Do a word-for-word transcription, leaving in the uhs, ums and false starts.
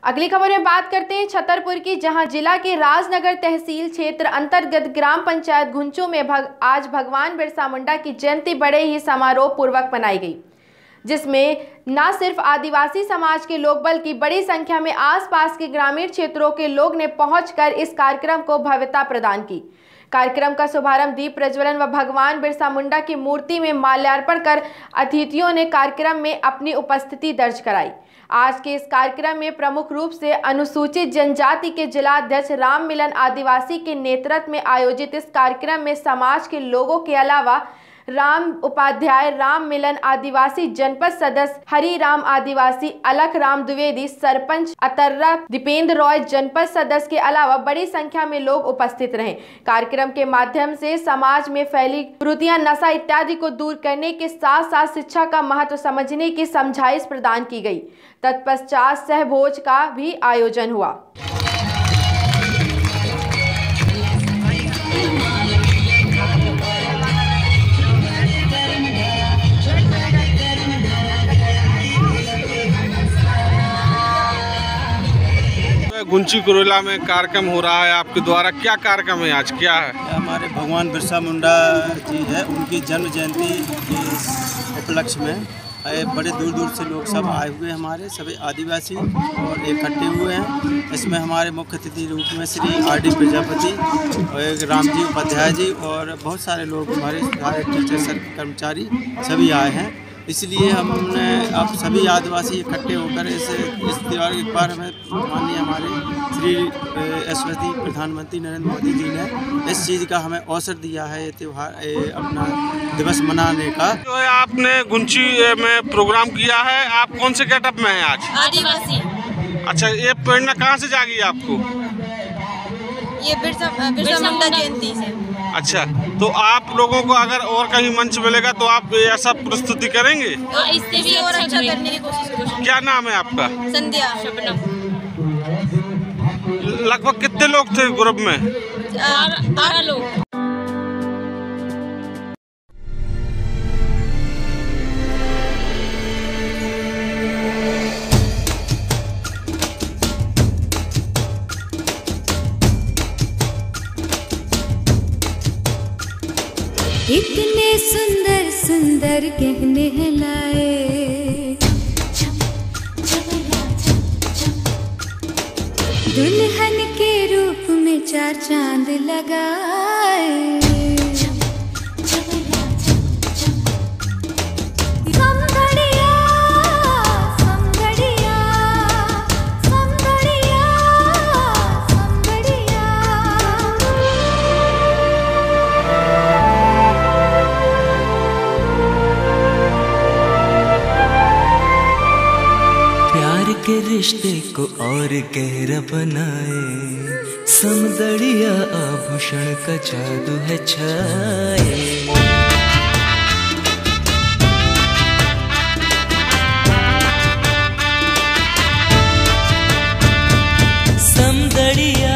अगली खबर में बात करते हैं छतरपुर की, जहां जिला के राजनगर तहसील क्षेत्र अंतर्गत ग्राम पंचायत घुंचू में भग, आज भगवान बिरसा मुंडा की जयंती बड़े ही समारोह पूर्वक मनाई गई, जिसमें न सिर्फ आदिवासी समाज के लोग बल्कि बड़ी संख्या में आसपास के ग्रामीण क्षेत्रों के लोग ने पहुंचकर इस कार्यक्रम को भव्यता प्रदान की। कार्यक्रम का शुभारंभ दीप प्रज्वलन व भगवान बिरसा मुंडा की मूर्ति में माल्यार्पण कर अतिथियों ने कार्यक्रम में अपनी उपस्थिति दर्ज कराई। आज के इस कार्यक्रम में प्रमुख रूप से अनुसूचित जनजाति के जिला अध्यक्ष राम मिलन आदिवासी के नेतृत्व में आयोजित इस कार्यक्रम में समाज के लोगों के अलावा राम उपाध्याय, राम मिलन आदिवासी जनपद सदस्य हरि राम आदिवासी, अलख राम द्विवेदी, सरपंच अतर्रा दीपेंद्र रॉय जनपद सदस्य के अलावा बड़ी संख्या में लोग उपस्थित रहे। कार्यक्रम के माध्यम से समाज में फैली कुरीतियां, नशा इत्यादि को दूर करने के साथ साथ शिक्षा का महत्व समझने की समझाइश प्रदान की गई। तत्पश्चात सहभोज का भी आयोजन हुआ। घुंची कुरेला में कार्यक्रम हो रहा है, आपके द्वारा क्या कार्यक्रम है आज, क्या है? हमारे भगवान बिरसा मुंडा जी है, उनकी जन्म जयंती के उपलक्ष्य में बड़े दूर दूर से लोग सब आए हुए, हमारे सभी आदिवासी और इकट्ठे हुए हैं। इसमें हमारे मुख्य अतिथि रूप में श्री आर डी प्रजापति और राम जी उपाध्याय जी और बहुत सारे लोग हमारे सारे टीचर सर कर्मचारी सभी आए हैं। इसलिए हमने अब सभी आदिवासी इकट्ठे होकर इस इस त्यौहार के बार में माननीय हमारे श्री यशस्वी प्रधानमंत्री नरेंद्र मोदी जी ने इस चीज़ का हमें अवसर दिया है, ये त्यौहार अपना दिवस मनाने का। तो आपने घुंची में प्रोग्राम किया है, आप कौन से गेटअप में हैं आज? आदिवासी। अच्छा, ये प्रेरणा कहाँ से जागी आपको? ये बिरसा बिरसा मुंडा जयंती से। अच्छा, तो आप लोगों को अगर और कहीं मंच मिलेगा तो आप ऐसा प्रस्तुति करेंगे? हाँ, इससे भी और अच्छा करने की कोशिश करेंगे। क्या नाम है आपका? संध्या शबनम। लगभग कितने लोग थे ग्रुप में? बारह लोग। इतने सुंदर सुंदर गहने हैं लाए, दुल्हन के रूप में चार चांद लगाए, के रिश्ते को और गहरा बनाए, समदड़िया आभूषण का जादू है छाए। समदड़िया